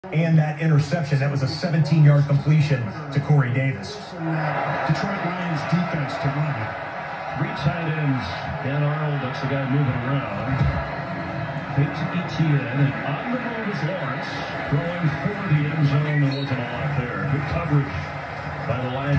And that interception, that was a 17-yard completion to Corey Davis. Detroit Lions defense to run. 3 tight ends. Dan Arnold, that's the guy moving around. Fake to ETN, and on the move is Lawrence, throwing for the end zone. There wasn't a lot there. Good coverage by the Lions.